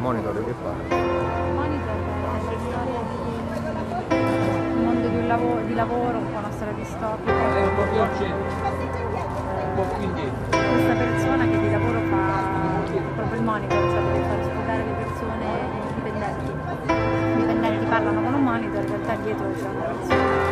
Monitor che fa? Monitor è la storia di un mondo di lavoro, un po' una storia distopica. Un po' più al centro, un po' più indietro. Questa persona che di lavoro fa proprio il monitor, cioè deve far spiegare le persone dipendenti. I dipendenti parlano con un monitor, in realtà dietro c'è una persona.